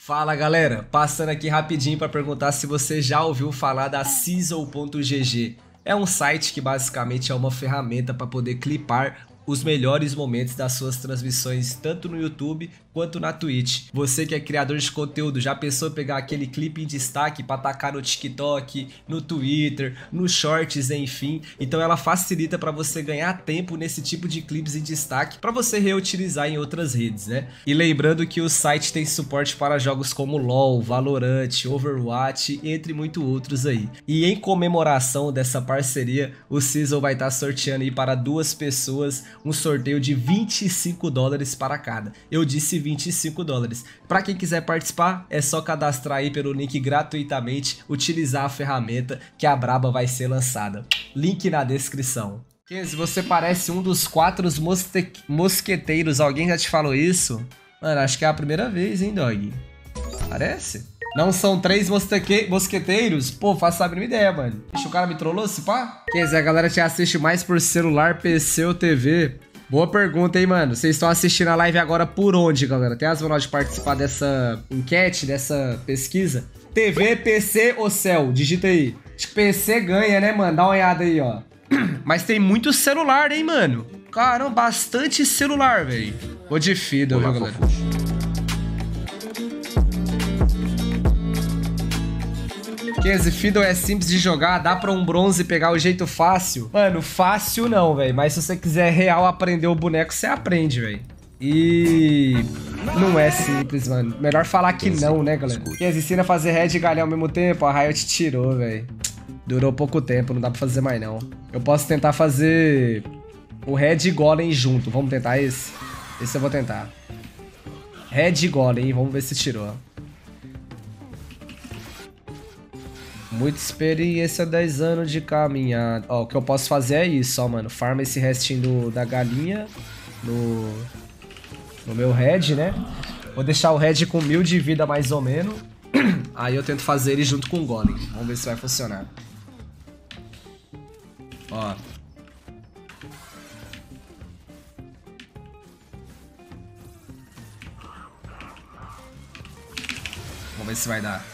Fala galera, passando aqui rapidinho para perguntar se você já ouviu falar da Sizzle.gg. É um site que basicamente é uma ferramenta para poder clipar os melhores momentos das suas transmissões, tanto no YouTube quanto na Twitch. Você que é criador de conteúdo, já pensou em pegar aquele clipe em destaque para tacar no TikTok, no Twitter, nos Shorts, enfim? Então ela facilita para você ganhar tempo nesse tipo de clipes em destaque para você reutilizar em outras redes, né? E lembrando que o site tem suporte para jogos como LoL, Valorant, Overwatch, entre muitos outros aí. E em comemoração dessa parceria, o Sizzle vai estar sorteando aí para 2 pessoas um sorteio de $25 para cada. Eu disse $25. Para quem quiser participar, é só cadastrar aí pelo link gratuitamente, utilizar a ferramenta que a braba vai ser lançada. Link na descrição. Kenzie, você parece um dos 4 mosqueteiros. Alguém já te falou isso? Mano, acho que é a primeira vez, hein, dog? Parece? Não são 3 mosqueteiros? Pô, faço a mínima ideia, mano. Ixi, o cara me trollou, se pá? Quer dizer, a galera te assiste mais por celular, PC ou TV? Boa pergunta, hein, mano? Vocês estão assistindo a live agora por onde, galera? Tem as maneiras de participar dessa enquete, dessa pesquisa? TV, PC ou céu? Digita aí. Acho que PC ganha, né, mano? Dá uma olhada aí, ó. Mas tem muito celular, hein, mano? Caramba, bastante celular, velho. Vou de Fiddle, viu, galera? Kenzie, Fiddle é simples de jogar, dá pra um bronze pegar o jeito fácil? Mano, fácil não, velho. Mas se você quiser real aprender o boneco, você aprende, velho. E não é simples, mano. Melhor falar que não, né, galera? Kenzie, ensina a fazer Red e Galhão ao mesmo tempo. A Riot tirou, velho. Durou pouco tempo, não dá pra fazer mais, não. Eu posso tentar fazer o Red e Golem junto. Vamos tentar esse? Esse eu vou tentar. Red e Golem, vamos ver se tirou. Muita experiência, 10 anos de caminhada. Ó, o que eu posso fazer é isso, ó, mano. Farma esse restinho da galinha no meu Red, né? Vou deixar o Red com 1000 de vida, mais ou menos. Aí eu tento fazer ele junto com o Golem. Vamos ver se vai funcionar. Ó. Vamos ver se vai dar.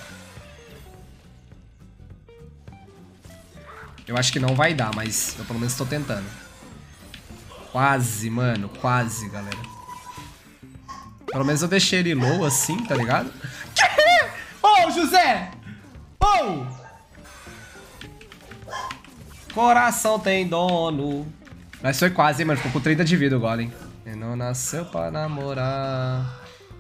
Eu acho que não vai dar, mas eu pelo menos tô tentando. Quase, mano. Quase, galera. Pelo menos eu deixei ele low assim, tá ligado? Ô, José! Ô! Coração tem dono. Mas foi quase, hein, mano. Ficou com 30 de vida o Golem. Ele não nasceu pra namorar.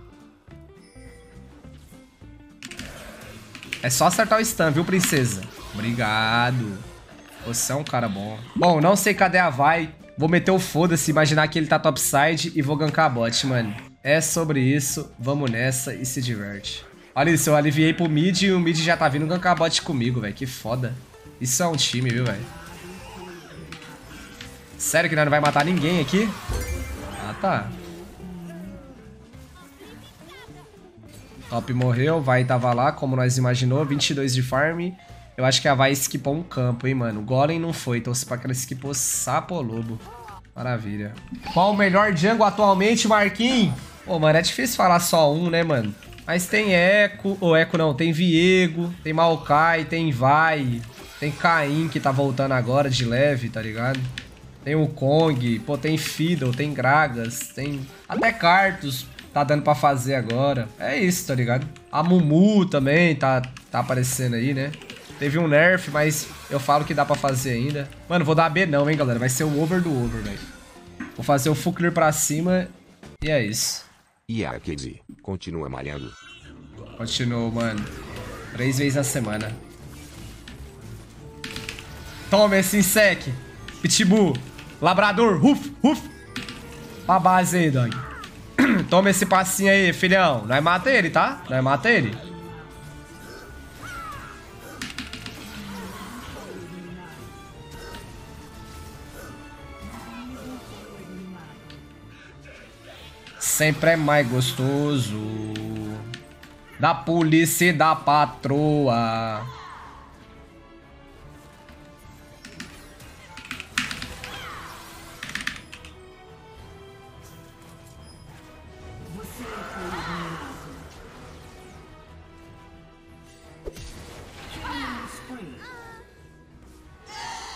É só acertar o stun, viu, princesa? Obrigado. Você é um cara bom. Bom, não sei cadê a vai. Vou meter o foda-se, imaginar que ele tá topside e vou gankar a bot, mano. É sobre isso. Vamos nessa e se diverte. Olha isso, eu aliviei pro mid e o mid já tá vindo gankar a bot comigo, velho. Que foda. Isso é um time, viu, velho? Sério que nós não vai matar ninguém aqui? Ah, tá. Top morreu, vai tava lá, como nós imaginou. 22 de farm. Eu acho que a vai esquipou um campo, hein, mano. O Golem não foi, então se pá que ela esquipou sapo ou lobo. Maravilha. Qual o melhor jungle atualmente, Marquinhos? Pô, mano, é difícil falar só um, né, mano? Mas tem Echo, ou Echo não, tem Viego, tem Maokai, tem Vai, tem Caim que tá voltando agora de leve, tá ligado? Tem o Kong, pô, tem Fiddle, tem Gragas, tem até Cartus tá dando pra fazer agora. É isso, tá ligado? A Mumu também tá aparecendo aí, né? Teve um nerf, mas eu falo que dá pra fazer ainda. Mano, vou dar B não, hein, galera. Vai ser o over do over, velho. Vou fazer o full clear pra cima e é isso. E a Kenzie continua malhando. Continuou, mano. 3 vezes na semana. Toma esse insec. Pitbull. Labrador. Ruf, ruf. Pra base aí, dog. Toma esse passinho aí, filhão. Nós mata ele, tá? Nós mata ele. Sempre é mais gostoso. Da polícia e da patroa.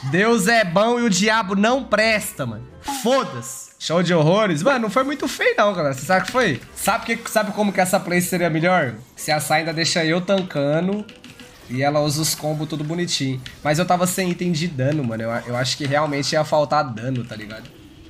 Deus é bom e o diabo não presta, mano. Foda-se. Show de horrores. Mano, não foi muito feio não, galera. Você sabe o que foi? Sabe como que essa play seria melhor? Se a Sai ainda deixa eu tancando e ela usa os combos tudo bonitinho. Mas eu tava sem item de dano, mano. Eu acho que realmente ia faltar dano, tá ligado?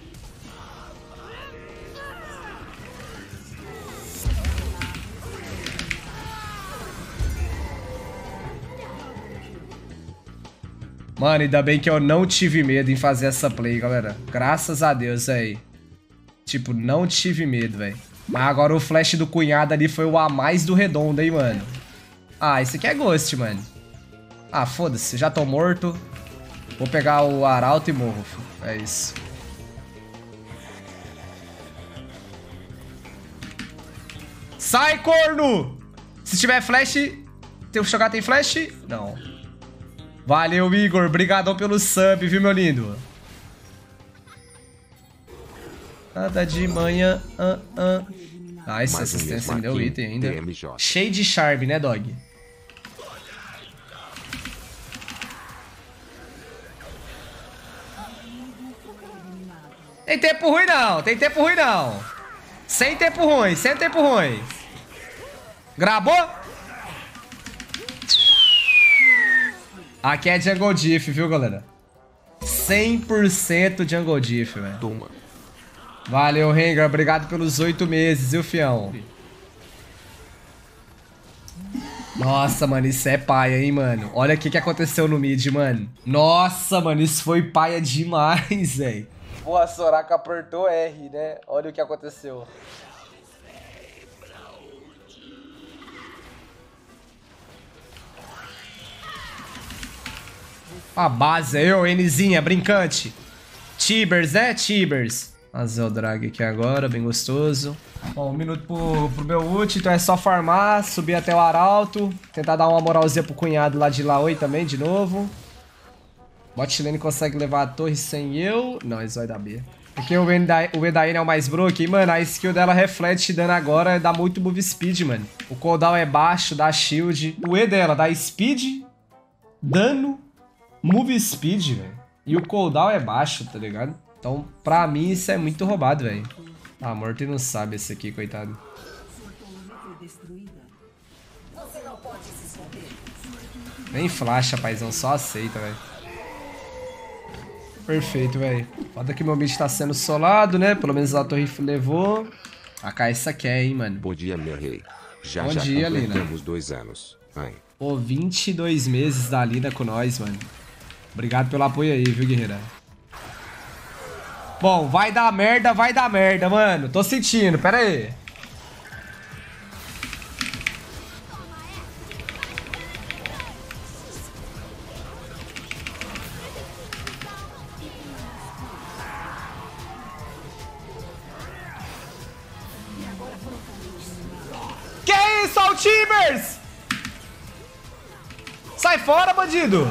Mano, ainda bem que eu não tive medo em fazer essa play, galera. Graças a Deus, aí. Tipo, não tive medo, velho. Mas agora o flash do cunhado ali foi o a mais do redondo, hein, mano. Ah, esse aqui é Ghost, mano. Ah, foda-se, já tô morto. Vou pegar o Arauto e morro, filho. É isso. Sai, corno! Se tiver flash... Tem que jogar, tem flash? Não. Valeu, Igor. Obrigadão pelo sub, viu, meu lindo? Nada de manhã. Ah, essa assistência me deu item ainda. Cheio de charme, né, dog? Tem tempo ruim, não. Tem tempo ruim, não. Sem tempo ruim. Sem tempo ruim. Gravou? Aqui é Jungle Diff, viu, galera? 100% Jungle Diff, velho. Toma. Valeu, Rengar. Obrigado pelos 8 meses, viu, fião? Nossa, mano, isso é paia, hein, mano? Olha o que aconteceu no mid, mano. Nossa, mano, isso foi paia demais, velho. Pô, a Soraka apertou R, né? Olha o que aconteceu. A base aí, ô Nzinha, brincante. Tibers, né? Tibers. Fazer o drag aqui agora, bem gostoso. Bom, 1 minuto pro meu ult, então é só farmar, subir até o Arauto. Tentar dar uma moralzinha pro cunhado lá de Laoi também, de novo. Bot lane consegue levar a torre sem eu. Não, eles vão dar B. Porque o Edaine é o mais broken. E, mano, a skill dela reflete dano agora, dá muito move speed, mano. O cooldown é baixo, dá shield. O E dela dá speed, dano, move speed, velho. E o cooldown é baixo, tá ligado? Então, pra mim, isso é muito roubado, velho. Ah, Morty não sabe esse aqui, coitado. Nem flasha, paizão. Só aceita, velho. Perfeito, velho. Foda que meu mid tá sendo solado, né? Pelo menos a torre levou. A Caixa quer, hein, mano. Bom dia, meu rei. Já Bom dia, completamos 2 anos. Ai. Pô, 22 meses da Lina com nós, mano. Obrigado pelo apoio aí, viu, guerreira? Bom, vai dar merda, mano. Tô sentindo, pera aí. Que isso, Altimers? Sai fora, bandido!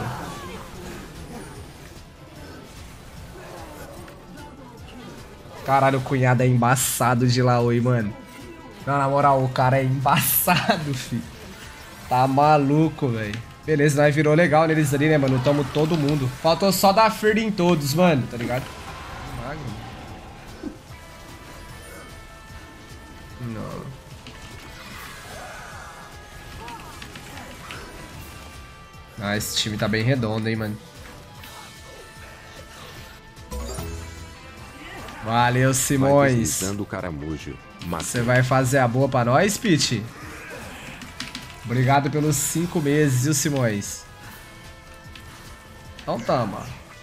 Caralho, o cunhado é embaçado de Laoi, mano. Não, na moral, o cara é embaçado, filho. Tá maluco, velho. Beleza, nós virou legal neles ali, né, mano? Tamo todo mundo. Faltou só dar fear em todos, mano, tá ligado? Magro. Não. Ah, esse time tá bem redondo, hein, mano. Valeu, Simões. Você vai fazer a boa pra nós, Pete? Obrigado pelos 5 meses, viu, Simões? Então tamo.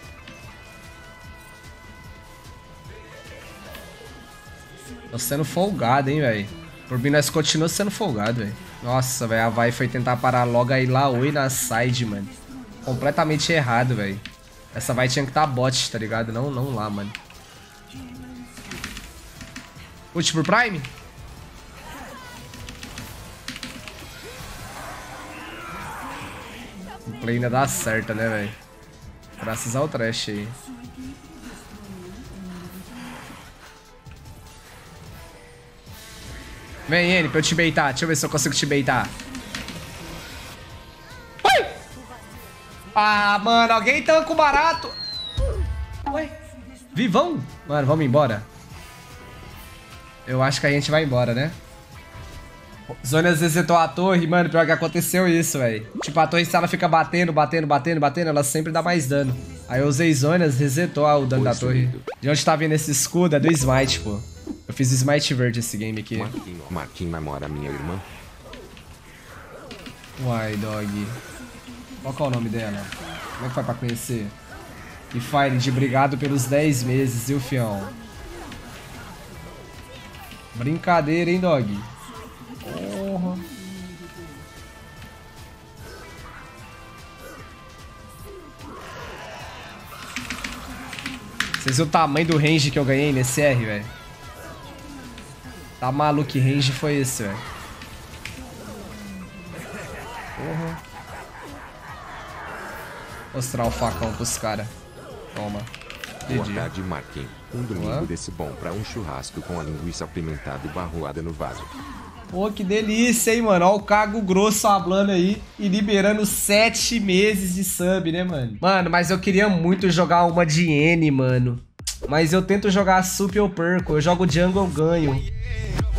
Tô sendo folgado, hein, velho. Por mim, nós continuamos sendo folgado, velho. Nossa, velho, a Vai foi tentar parar logo aí lá, oi na side, mano. Completamente errado, velho. Essa Vai tinha que estar bot, tá ligado? Não lá, mano. Ult pro Prime? O play ainda dá certo, né, velho? Graças ao trash aí. Vem, N, pra eu te baitar. Deixa eu ver se eu consigo te baitar. Ui! Ah, mano, alguém tanca o barato. Ué, vivão? Mano, vamos embora. Eu acho que a gente vai embora, né? Zônias resetou a torre, mano, pior que aconteceu isso, velho. Tipo, a torre, se ela fica batendo, ela sempre dá mais dano. Aí eu usei Zônias, resetou o dano da torre. De onde tá vindo esse escudo? É do Smite, pô. Eu fiz Smite verde esse game aqui. Marquinhos namora minha irmã. Uai, dog. Qual que é o nome dela? Como é que faz pra conhecer? E Fire, de obrigado pelos 10 meses, viu, fião? Brincadeira, hein, dog? Porra. Vocês viram o tamanho do range que eu ganhei nesse R, velho? Tá maluco, que range foi esse, velho? Porra. Mostrar o facão pros caras. Toma. Boa tarde, Marquinhos. Um domingo desse bom pra um churrasco com a linguiça apimentada e barroada no vaso. Pô, que delícia, hein, mano. Ó o Cago Grosso hablando aí e liberando 7 meses de sub, né, mano? Mano, mas eu queria muito jogar uma de N, mano. Mas eu tento jogar sup, eu perco. Eu jogo jungle, eu ganho.